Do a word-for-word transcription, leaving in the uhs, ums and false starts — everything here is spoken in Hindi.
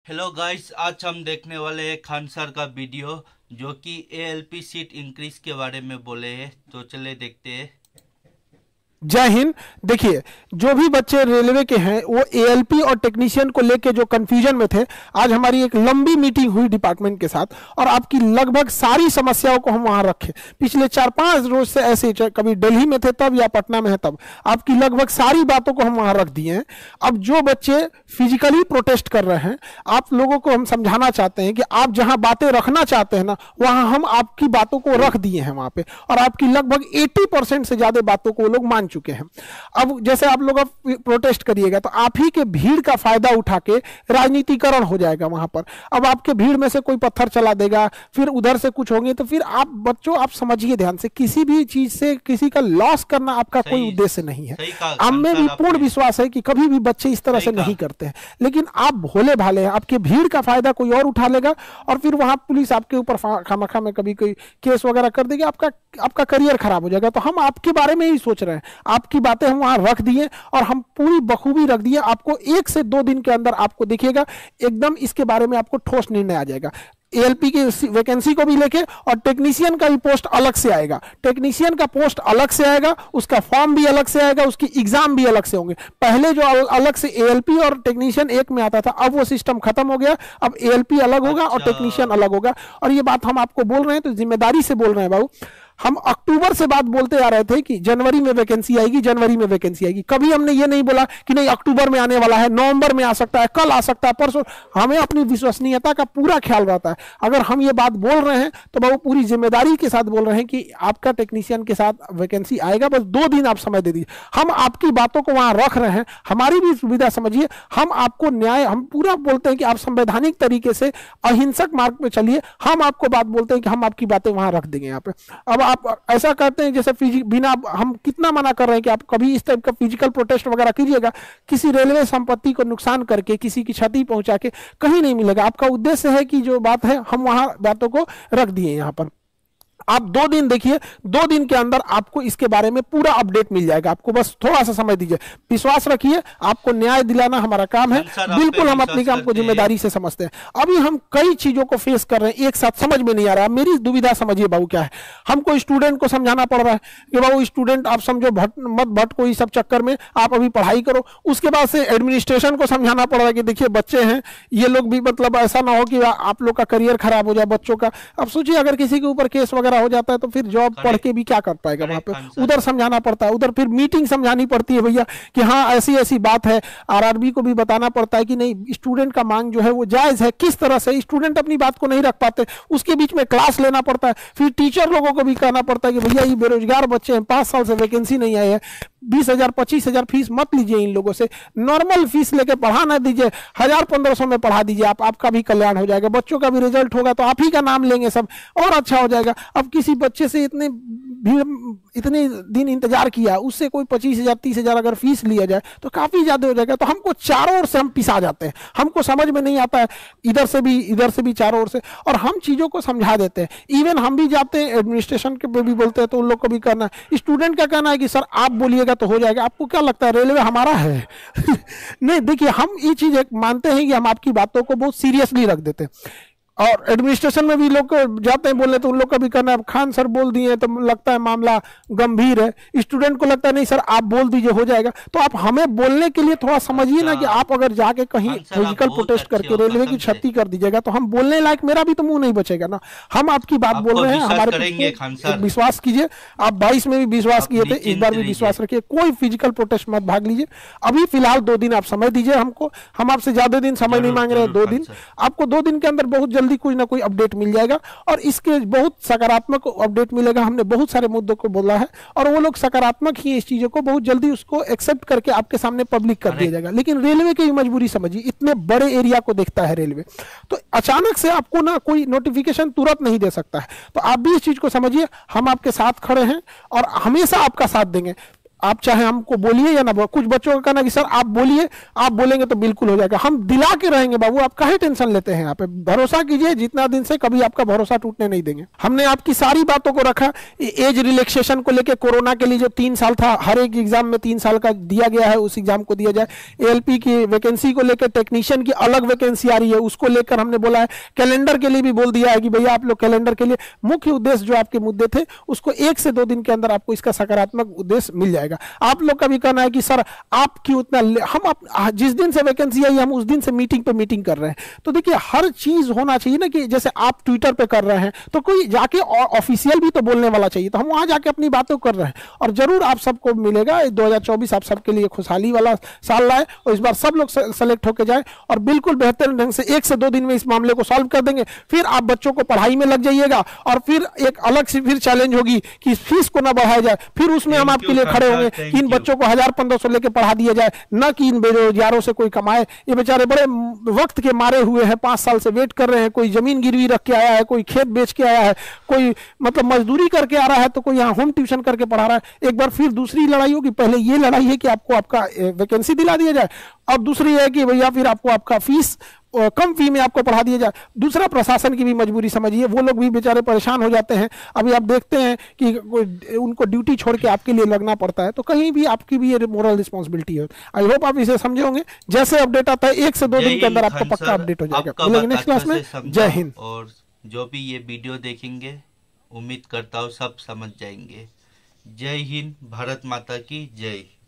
हेलो गाइस, आज हम देखने वाले हैं खान सर का वीडियो जो कि एएलपी सीट इंक्रीज के बारे में बोले हैं। तो चले देखते हैं। जय हिंद। देखिए, जो भी बच्चे रेलवे के हैं वो एएलपी और टेक्नीशियन को लेके जो कंफ्यूजन में थे, आज हमारी एक लंबी मीटिंग हुई डिपार्टमेंट के साथ और आपकी लगभग सारी समस्याओं को हम वहां रखे। पिछले चार पांच रोज से ऐसे, कभी दिल्ली में थे तब या पटना में है तब, आपकी लगभग सारी बातों को हम वहां रख दिए हैं। अब जो बच्चे फिजिकली प्रोटेस्ट कर रहे हैं, आप लोगों को हम समझाना चाहते हैं कि आप जहां बातें रखना चाहते हैं ना, वहां हम आपकी बातों को रख दिए हैं वहां पे, और आपकी लगभग अस्सी परसेंट से ज्यादा बातों को वो लोग मान चुके हैं। अब जैसे आप लोग अब प्रोटेस्ट करिएगा तो आप ही के भीड़ का फायदा उठा के राजनीतिकरण हो जाएगा वहां पर। अब आपके भीड़ में से कोई पत्थर चला देगा, फिर उधर से कुछ होंगे, तो फिर आप बच्चों आप समझिए ध्यान से, किसी भी चीज से किसी का लॉस करना आपका कोई उद्देश्य नहीं है। हमें भी पूर्ण विश्वास है कि कभी भी बच्चे इस तरह से नहीं करते हैं, लेकिन आप भोले भाले हैं, आपके भीड़ का फायदा कोई और उठा लेगा और फिर वहां पुलिस आपके ऊपर खामखा में कभी कोई केस वगैरह कर देगी, आपका आपका करियर खराब हो जाएगा। तो हम आपके बारे में ही सोच रहे हैं, आपकी बातें हम वहां रख दिए और हम पूरी बखूबी रख दिए। आपको एक से दो दिन के अंदर आपको देखिएगा एकदम इसके बारे में आपको ठोस निर्णय आ जाएगा। एएलपी की वैकेंसी को भी लेके और टेक्नीशियन का भी पोस्ट अलग से आएगा। टेक्नीशियन का पोस्ट अलग से आएगा, उसका फॉर्म भी अलग से आएगा, उसकी एग्जाम भी अलग से होंगे। पहले जो अलग से एएलपी और टेक्नीशियन एक में आता था, अब वो सिस्टम खत्म हो गया। अब एएलपी अलग होगा और टेक्नीशियन अलग होगा। और ये बात हम आपको बोल रहे हैं तो जिम्मेदारी से बोल रहे हैं बाबू। हम अक्टूबर से बात बोलते आ रहे थे कि जनवरी में वैकेंसी आएगी, जनवरी में वैकेंसी आएगी। कभी हमने ये नहीं बोला कि नहीं अक्टूबर में आने वाला है, नवंबर में आ सकता है, कल आ सकता है, परसों। हमें अपनी विश्वसनीयता का पूरा ख्याल रहता है। अगर हम ये बात बोल रहे हैं तो बाबू पूरी जिम्मेदारी के साथ बोल रहे हैं कि आपका टेक्नीशियन के साथ वैकेंसी आएगा, बस दो दिन आप समय दे दीजिए। हम आपकी बातों को वहां रख रहे हैं, हमारी भी सुविधा समझिए। हम आपको न्याय, हम पूरा बोलते हैं कि आप संवैधानिक तरीके से अहिंसक मार्ग पे चलिए। हम आपको बात बोलते हैं कि हम आपकी बातें वहां रख देंगे यहाँ पे। अब आप ऐसा करते हैं जैसे बिना, हम कितना मना कर रहे हैं कि आप कभी इस टाइप का फिजिकल प्रोटेस्ट वगैरह कीजिएगा, किसी रेलवे संपत्ति को नुकसान करके, किसी की क्षति पहुंचा के कहीं नहीं मिलेगा। आपका उद्देश्य है कि जो बात है हम वहां बातों को रख दिए यहाँ पर। आप दो दिन देखिए, दो दिन के अंदर आपको इसके बारे में पूरा अपडेट मिल जाएगा। आपको बस थोड़ा सा समय दीजिए, विश्वास रखिए, आपको न्याय दिलाना हमारा काम है। बिल्कुल हम अपने काम को जिम्मेदारी से समझते हैं। अभी हम कई चीजों को फेस कर रहे हैं एक साथ, समझ में नहीं आ रहा। मेरी दुविधा समझिए बाबू क्या है। हमको स्टूडेंट को समझाना पड़ रहा है कि बाबू स्टूडेंट आप समझो, भट मत भटको इस सब चक्कर में, आप अभी पढ़ाई करो। उसके बाद से एडमिनिस्ट्रेशन को समझाना पड़ रहा है कि देखिए बच्चे हैं, ये लोग भी मतलब ऐसा ना हो कि आप लोग का करियर खराब हो जाए बच्चों का। अब सोचिए अगर किसी के ऊपर केस वगैरह हो जाता है तो फिर जॉब पढ़ के भी क्या कर पाएगा वहां पे। उधर समझाना पड़ता है, उधर फिर मीटिंग समझानी पड़ती है भैया कि हाँ ऐसी ऐसी बात है। आरआरबी को भी बताना पड़ता है कि नहीं स्टूडेंट का मांग जो है वो जायज है। किस तरह से स्टूडेंट अपनी बात को नहीं रख पाते, उसके बीच में क्लास लेना पड़ता है। फिर टीचर लोगों को भी कहना पड़ता है कि भैया ये बेरोजगार बच्चे हैं, पांच साल से वैकेंसी नहीं आई है, बीस हजार पच्चीस हजार फीस मत लीजिए इन लोगों से, नॉर्मल फीस लेके पढ़ा ना दीजिए, हजार पंद्रह सौ में पढ़ा दीजिए, आप आपका भी कल्याण हो जाएगा, बच्चों का भी रिजल्ट होगा तो आप ही का नाम लेंगे सब, और अच्छा हो जाएगा। अब किसी बच्चे से इतने भीड़, इतने दिन इंतजार किया, उससे कोई पच्चीस हजार तीस हजार अगर फीस लिया जाए तो काफी ज्यादा हो जाएगा। तो हमको चारों ओर से हम पिसा जाते हैं, हमको समझ में नहीं आता है, इधर से भी इधर से भी चारों ओर से, और हम चीजों को समझा देते हैं। इवन हम भी जाते हैं एडमिनिस्ट्रेशन के पे भी बोलते हैं तो उन लोग को भी करना है। स्टूडेंट का कहना है कि सर आप बोलिएगा तो हो जाएगा। आपको क्या लगता है रेलवे हमारा है? नहीं, देखिए हम ये चीज मानते हैं कि हम आपकी बातों को बहुत सीरियसली रख देते हैं। और एडमिनिस्ट्रेशन में भी लोग जाते हैं बोलने तो उन लोग का भी करना है, खान सर बोल दिए तो लगता है मामला गंभीर है। स्टूडेंट को लगता है नहीं सर आप बोल दीजिए हो जाएगा। तो आप हमें बोलने के लिए थोड़ा समझिए ना कि आप अगर जाके कहीं फिजिकल प्रोटेस्ट करके रेलवे की क्षति कर दीजिएगा तो हम बोलने लायक, मेरा भी तो मुंह नहीं बचेगा ना। हम आपकी बात बोल रहे हैं, हमारे पे विश्वास कीजिए। आप बाईस में भी विश्वास किए थे, इस बार भी विश्वास रखिए। कोई फिजिकल प्रोटेस्ट मत भाग लीजिए। अभी फिलहाल दो दिन आप समय दीजिए हमको, हम आपसे ज्यादा दिन समय नहीं मांग रहे हैं, दो दिन। आपको दो दिन के अंदर बहुत जल्दी कोई ना कोई अपडेट मिल जाएगा और इसके बहुत सकारात्मक अपडेट मिलेगा। हमने बहुत सारे मुद्दों को बोला है और वो लोग सकारात्मक ही इस चीजों को बहुत जल्दी उसको एक्सेप्ट करके आपके सामने पब्लिक कर दिया जाएगा। लेकिन रेलवे की मजबूरी समझिए, इतने बड़े एरिया को देखता है रेलवे, तो अचानक से आपको ना कोई नोटिफिकेशन तुरंत नहीं दे सकता है। तो आप भी इस चीज को समझिए, हम आपके साथ खड़े हैं और हमेशा आपका साथ देंगे। आप चाहे हमको बोलिए या ना बोलिए, कुछ बच्चों का कहना कि सर आप बोलिए, आप बोलेंगे तो बिल्कुल हो जाएगा। हम दिला के रहेंगे बाबू, आप काहे टेंशन लेते हैं? यहाँ पे भरोसा कीजिए, जितना दिन से कभी आपका भरोसा टूटने नहीं देंगे। हमने आपकी सारी बातों को रखा। एज रिलैक्सेशन को लेकर कोरोना के लिए जो तीन साल था, हर एक एग्जाम में तीन साल का दिया गया है, उस एग्जाम को दिया जाए। एएलपी की वैकेंसी को लेकर टेक्नीशियन की अलग वैकेंसी आ रही है, उसको लेकर हमने बोला है। कैलेंडर के लिए भी बोल दिया है कि भैया आप लोग कैलेंडर के लिए मुख्य उद्देश्य जो आपके मुद्दे थे उसको एक से दो दिन के अंदर आपको इसका सकारात्मक उद्देश्य मिल जाएगा। आप लोग का भी कहना है कि सर आप क्यों इतना, हम आप, जिस दिन से वैकेंसी आई हम उस दिन से मीटिंग पे मीटिंग कर रहे हैं। तो देखिए हर चीज होना चाहिए ना, कि जैसे आप ट्विटर पे कर रहे हैं तो कोई जाके ऑफिशियल भी तो बोलने वाला चाहिए, तो हम वहां जाके अपनी बातों कर रहे हैं। और जरूर आप सबको मिलेगा, दो हजार चौबीस आप सबके लिए खुशहाली वाला साल लाए और इस बार सब लोग सेलेक्ट होकर जाए और बिल्कुल बेहतर ढंग से एक से दो दिन में इस मामले को सॉल्व कर देंगे। फिर आप बच्चों को पढ़ाई में लग जाइएगा और फिर एक अलग से फिर चैलेंज होगी कि फीस को ना बढ़ाया जाए, फिर उसमें हम आपके लिए खड़े होंगे कि इन बच्चों को हजार पंद्रह सौ लेके पढ़ा दिया जाए, न कि इन बेरोजगारों से कोई कमाए। ये बेचारे बड़े वक्त के मारे हुए हैं, पांच साल से वेट कर रहे हैं, कोई जमीन गिरवी रख के आया है, कोई खेत बेच के आया है, कोई मतलब मजदूरी करके आ रहा है, तो कोई यहाँ होम ट्यूशन करके पढ़ा रहा है। एक बार फिर दूसरी लड़ाई होगी, पहले ये लड़ाई है कि आपको आपका वैकेंसी दिला दिया जाए और दूसरी है कि भैया फिर आपको आपका फीस कम फी में आपको पढ़ा दिया जाए। दूसरा प्रशासन की भी मजबूरी समझिए, वो लोग भी बेचारे परेशान हो जाते हैं। अभी आप देखते हैं कि उनको ड्यूटी छोड़ के आपके लिए लगना पड़ता है, तो कहीं भी आपकी भी ये मोरल रिस्पॉन्सिबिलिटी है। आई होप आप इसे समझे होंगे। जैसे अपडेट आता है एक से दो दिन के अंदर आपको पक्का अपडेट हो जाएगा। मिलेंगे नेक्स्ट क्लास में। जय हिंद। और जो भी ये वीडियो देखेंगे उम्मीद करता हूँ सब समझ जाएंगे। जय हिंद, भारत माता की जय।